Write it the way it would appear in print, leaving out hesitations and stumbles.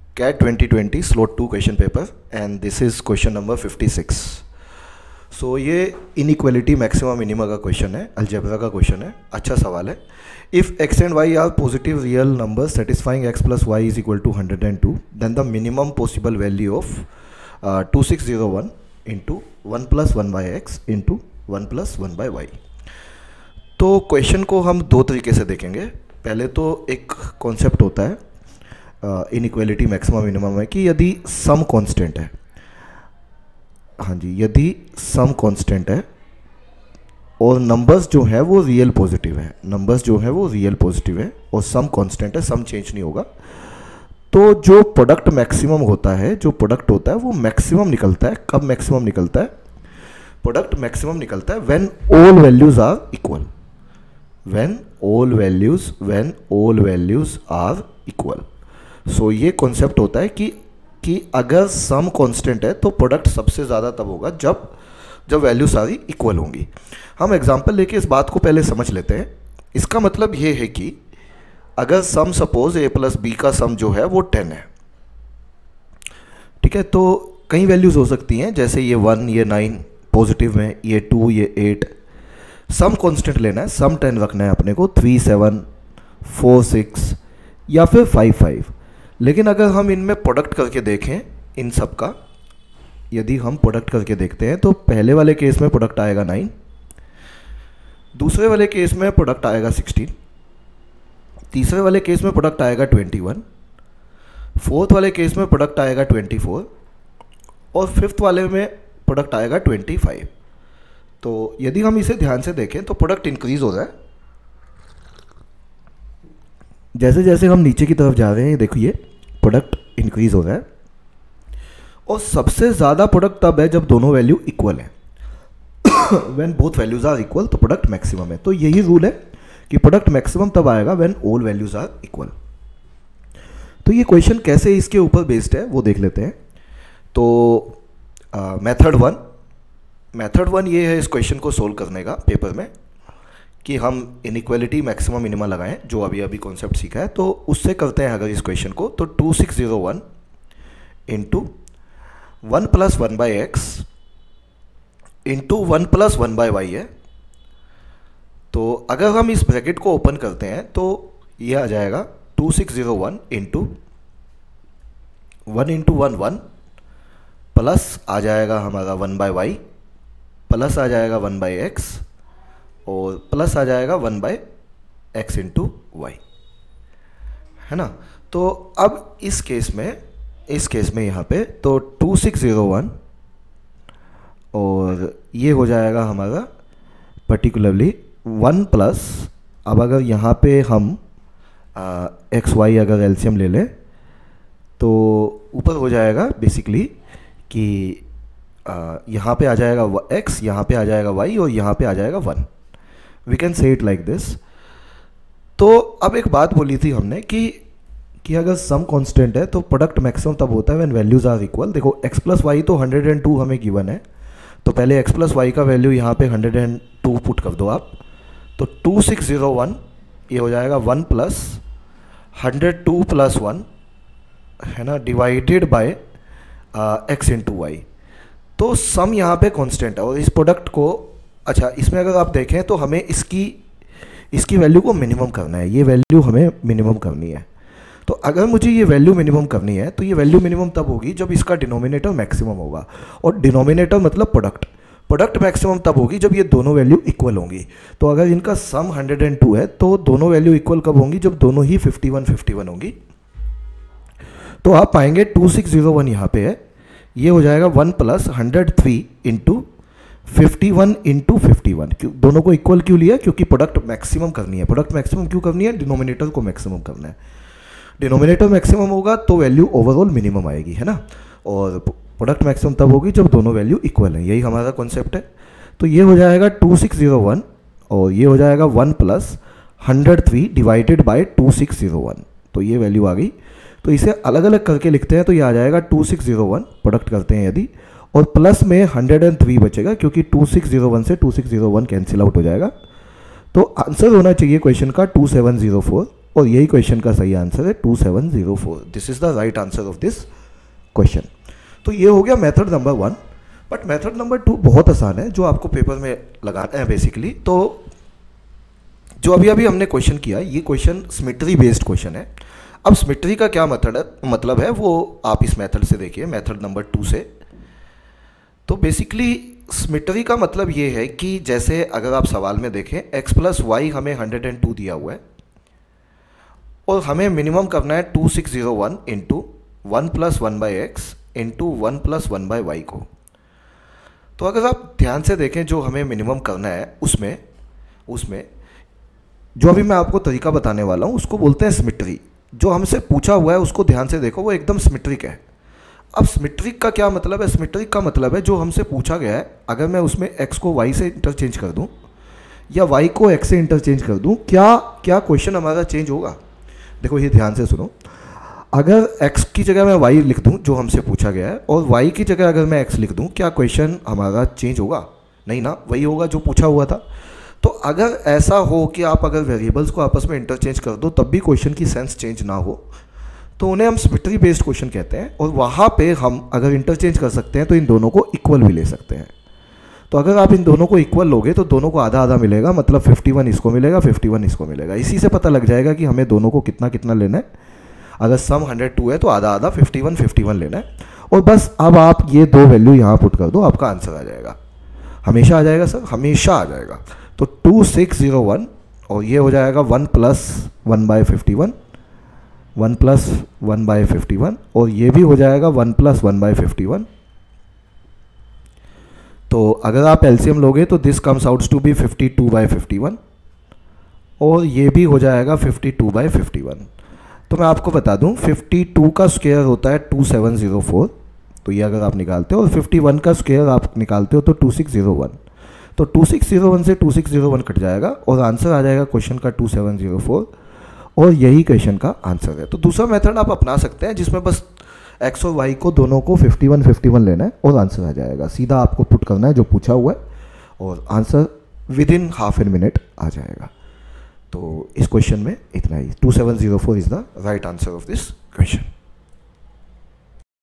CAT 2020 slot 2 question paper and this is question number 56. So ये inequality maxima minima का question है, algebra का question है, अच्छा सवाल है. If x and y are positive real number satisfying x plus y is equal to 102 then the minimum possible value of 2601 into 1 plus 1 by x into 1 plus 1 by y. तो question को हम दो तरीके से देखेंगे. पहले तो एक कॉन्सेप्ट होता है इनइक्वालिटी मैक्सिमा मिनिमम में कि यदि सम कांस्टेंट है, हाँ जी, यदि सम कांस्टेंट है और नंबर्स जो है वो रियल पॉजिटिव है, नंबर्स जो है वो रियल पॉजिटिव है और सम कांस्टेंट है, सम चेंज नहीं होगा, तो जो प्रोडक्ट मैक्सिमम होता है, जो प्रोडक्ट होता है वो मैक्सिमम निकलता है. कब मैक्सिमम निकलता है? प्रोडक्ट मैक्सिमम निकलता है when all values are equal, when all values are equal. So ये कॉन्सेप्ट होता है कि अगर सम कांस्टेंट है तो प्रोडक्ट सबसे ज़्यादा तब होगा जब वैल्यू सारी इक्वल होंगी. हम एग्जांपल लेके इस बात को पहले समझ लेते हैं. इसका मतलब ये है कि अगर sum suppose a plus B का सम जो है वो 10 है, ठीक है, तो कई वैल्यूज़ हो सकती हैं, जैसे ये 1, ये 9 पॉजिटिव में, ये 2, ये 8. सम कांस्टेंट लेना है, सम 10 रखना है अपने को, 3, 7, 4, 6 या फिर 5, 5. लेकिन अगर हम इनमें प्रोडक्ट करके देखें इन सब का, यदि हम प्रोडक्ट करके देखते हैं तो पहले वाले केस में प्रोडक्ट आएगा 9, दूसरे वाले केस में प्रोडक्ट आएगा 16, तीसरे वाले केस में प्रोडक्ट आएगा 21, फोर्थ वाले केस में प्रोडक्ट आएगा 24 और फिफ्थ वाले में प्रोडक्ट आएगा 25. तो यदि हम इसे ध्यान से देखें तो प्रोडक्ट इंक्रीज हो रहा है. जैसे जैसे हम नीचे की तरफ जा रहे हैं, देखिए प्रोडक्ट इंक्रीज हो रहा है और सबसे ज़्यादा प्रोडक्ट तब है जब दोनों वैल्यू इक्वल है. When both values are equal तो प्रोडक्ट मैक्सिमम है. तो यही रूल है कि प्रोडक्ट मैक्सिमम तब आएगा when all values are equal. तो ये क्वेश्चन कैसे इसके ऊपर बेस्ड है वो देख लेते हैं. तो मेथड वन ये है इस क्वेश्चन को सोल्व करने का पेपर में कि हम इनइक्वालिटी मैक्सिमा मिनिमा लगाएं, जो अभी अभी कॉन्सेप्ट सीखा है. तो उससे करते हैं अगर इस क्वेश्चन को, तो 2601 into 1 plus 1 by x into 1 plus 1 by y है. तो अगर हम इस ब्रैकेट को ओपन करते हैं तो ये आ जाएगा 2601 इंटू 1 इंटू 1 1 प्लस आ जाएगा हमारा 1 बाई वाई, प्लस आ जाएगा 1 बाई एक्स और प्लस आ जाएगा 1 बाई एक्स इंटू वाई, है ना. तो अब इस केस में यहाँ पे तो 2601 और ये हो जाएगा हमारा पर्टिकुलरली 1 प्लस, अब अगर यहाँ पे हम एक्स वाई अगर एलसीएम ले लें तो ऊपर हो जाएगा बेसिकली कि यहाँ पे आ जाएगा x, यहाँ पे आ जाएगा y और यहाँ पे आ जाएगा 1. We can say it like this. तो अब एक बात बोली थी हमने कि अगर सम कांस्टेंट है तो प्रोडक्ट मैक्सिमम तब होता है व्हेन वैल्यूज आर इक्वल. देखो x प्लस वाई तो 102 हमें गिवन है, तो पहले x प्लस वाई का वैल्यू यहाँ पे 102 पुट कर दो आप. तो 2601 ये हो जाएगा 1 प्लस 102 प्लस 1, है ना, divided by x into y. तो सम यहाँ पे कांस्टेंट है और इस प्रोडक्ट को, अच्छा इसमें अगर आप देखें तो हमें इसकी वैल्यू को मिनिमम करना है, ये वैल्यू हमें मिनिमम करनी है. तो अगर मुझे ये वैल्यू मिनिमम करनी है तो ये वैल्यू मिनिमम तब होगी जब इसका डिनोमिनेटर मैक्सिमम होगा. और डिनोमिनेटर मतलब प्रोडक्ट मैक्सिमम तब होगी जब ये दोनों वैल्यू इक्वल होंगी. तो अगर इनका सम 102 है तो दोनों वैल्यू इक्वल कब होंगी? जब दोनों ही 51 होंगी. तो आप पाएंगे 2601 यहाँ पे है, ये हो जाएगा 1 प्लस 103 इंटू 51 इंटू 51. क्यों दोनों को इक्वल क्यों लिया? क्योंकि प्रोडक्ट मैक्सिमम करनी है. प्रोडक्ट मैक्सिमम क्यों करनी है? डिनोमिनेटर को मैक्सिमम करना है. डिनोमिनेटर मैक्सिमम होगा तो वैल्यू ओवरऑल मिनिमम आएगी, है ना. और प्रोडक्ट मैक्सिमम तब होगी जब दोनों वैल्यू इक्वल है. यही हमारा कॉन्सेप्ट है. तो ये हो जाएगा 2601 और ये हो जाएगा 1 प्लस 103 डिवाइडेड बाय 2601. तो ये वैल्यू आ गई. तो इसे अलग अलग करके लिखते हैं तो ये आ जाएगा 2601 प्रोडक्ट करते हैं यदि, और प्लस में 103 बचेगा क्योंकि 2601 से 2601 कैंसिल आउट हो जाएगा. तो आंसर होना चाहिए क्वेश्चन का 2704. और यही क्वेश्चन का सही आंसर है 2704। This is the right answer of this question. तो ये हो गया method number 1। But method number 2 बहुत आसान है, जो आपको पेपर में लगाना है बेसिकली। तो जो अभी हमने क्वेश्चन किया, ये क्वेश्चन सिमेट्री बेस्ड क्वेश्चन है। अब सिमेट्री का क्या मतलब है वो आप इस मेथड से देखिए, मेथड नंबर 2 से। तो बेसिकली सिमेट्री का मतलब ये है कि जैसे अगर आप सवाल में देखें x + y हमें 102 दिया हुआ है और हमें मिनिमम करना है 2601 इंटू 1 + 1/x इंटू 1 + 1/y को। तो अगर आप ध्यान से देखें जो हमें मिनिमम करना है उसमें जो अभी मैं आपको तरीका बताने वाला हूँ उसको बोलते हैं सिमेट्री। जो हमसे पूछा हुआ है उसको ध्यान से देखो, वो एकदम सिमेट्रिक है। अब सिमेट्रिक का क्या मतलब है? सिमेट्रिक का मतलब है जो हमसे पूछा गया है, अगर मैं उसमें x को y से इंटरचेंज कर दूं या y को x से इंटरचेंज कर दूं, क्या क्वेश्चन हमारा चेंज होगा? देखो ये ध्यान से सुनो। अगर x की जगह मैं y लिख दूं जो हमसे पूछा गया है, और y की जगह अगर मैं x लिख दूं, क्या क्वेश्चन हमारा चेंज होगा? नहीं ना, वही होगा जो पूछा हुआ था। तो अगर ऐसा हो कि आप अगर वेरिएबल्स को आपस में इंटरचेंज कर दो तब भी क्वेश्चन की सेंस चेंज ना हो, तो उन्हें हम सिमेट्री बेस्ड क्वेश्चन कहते हैं। और वहाँ पे हम अगर इंटरचेंज कर सकते हैं तो इन दोनों को इक्वल भी ले सकते हैं। तो अगर आप इन दोनों को इक्वल लोगे तो दोनों को आधा आधा मिलेगा, मतलब 51 इसको मिलेगा, 51 इसको मिलेगा। इसी से पता लग जाएगा कि हमें दोनों को कितना कितना लेना है। अगर सम 102 है तो आधा आधा 51 लेना है। और बस अब आप ये दो वैल्यू यहाँ पुट कर दो, आपका आंसर आ जाएगा। हमेशा आ जाएगा सर, हमेशा आ जाएगा। तो 2601 और ये हो जाएगा 1 + 1/51, 1 + 1/51, और ये भी हो जाएगा 1 + 1/51। तो अगर आप एलसीएम लोगे तो this comes out to be 52/51 और ये भी हो जाएगा 52/51। तो मैं आपको बता दूं 52 का स्क्वायर होता है 2704, तो ये अगर आप निकालते हो, और 51 का स्क्वायर आप निकालते हो तो 2601। तो 2601 से 2601 कट जाएगा और आंसर आ जाएगा क्वेश्चन का 2704, और यही क्वेश्चन का आंसर है। तो दूसरा मेथड आप अपना सकते हैं जिसमें बस x और y को दोनों को 51 लेना है और आंसर आ जाएगा। सीधा आपको पुट करना है जो पूछा हुआ है और आंसर विदिन ½ मिनट आ जाएगा। तो इस क्वेश्चन में इतना ही। 2704 is the right answer of this question.